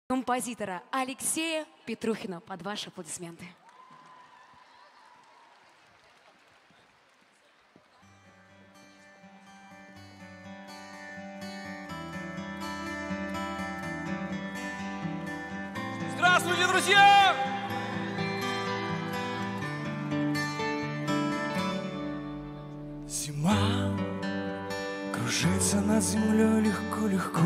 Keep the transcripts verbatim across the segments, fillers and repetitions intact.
композитора Алексея Петрухина. Под ваши аплодисменты. Здравствуйте, друзья! Зима кружится над землей легко-легко,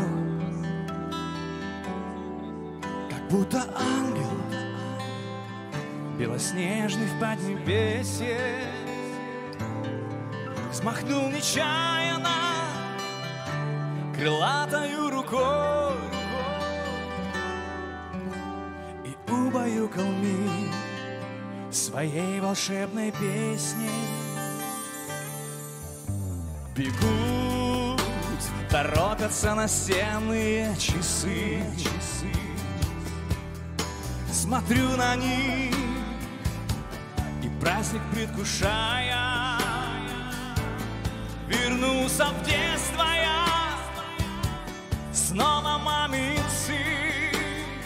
как будто ангел белоснежный в поднебесье взмахнул нечаянно крылатою рукой и убаюкал мир своей волшебной песней. Бегут, торопятся настенные часы, часы. Смотрю на них и праздник предвкушая, вернулся в детство я, снова мамин сын.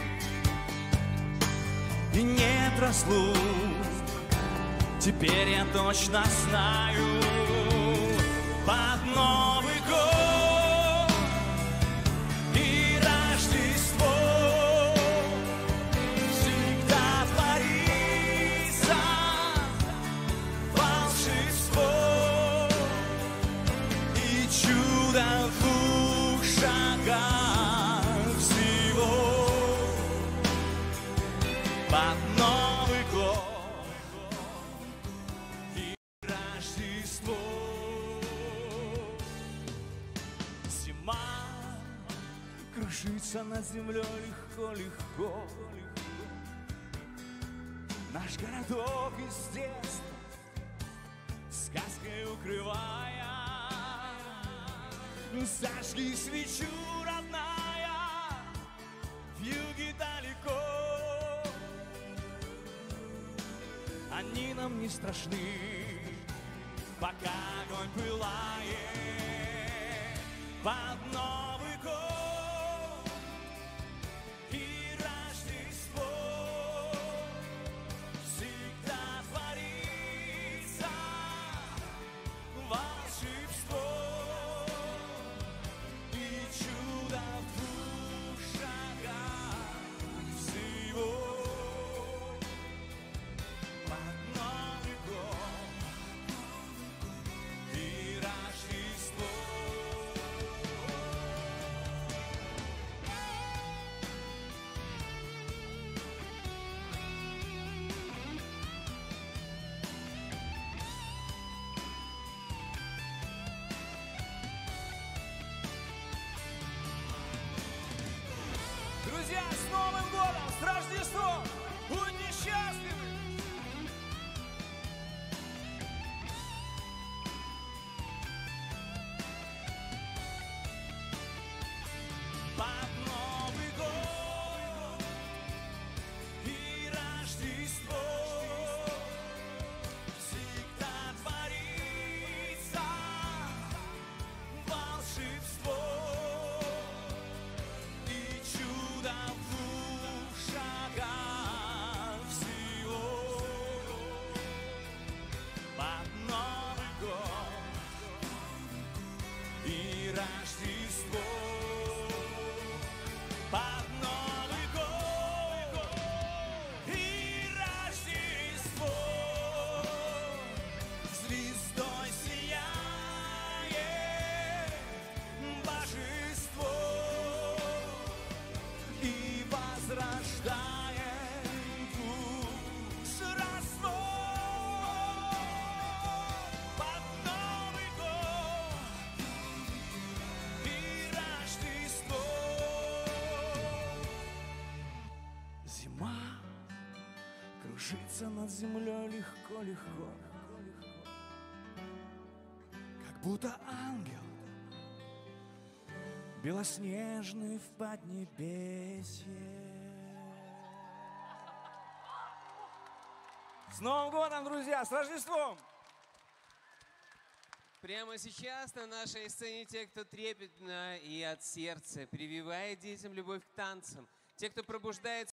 И нет разлук, теперь я точно знаю, под Новый год и Рождество всегда творится волшебство и чудо в двух шагах всего. Под Новый год и Рождество. Кружится над землей легко-легко. Наш городок из детства сказкой укрывая. Зажги свечу, родная, в юге далеко. Они нам не страшны, пока огонь пылает. Под Новый год и Рождество всегда творится волшебство и чудо в двух шагах всего. Под Новый год и Рождество. Друзья, с Новым годом, с Рождеством! Будьте счастливы! Под Новый год и Рождество всегда творится волшебство и чудо в двух шагах всего. Под Новый год и Рождество. Под Новый год и Рождество звездой сияет божество и возрождает душ родство. Под Новый год и Рождество. Зима кружится над землей легко-легко, как будто ангел белоснежный в поднебесье. С Новым годом, друзья! С Рождеством! Прямо сейчас на нашей сцене те, кто трепетно и от сердца прививает детям любовь к танцам, Те, кто пробуждается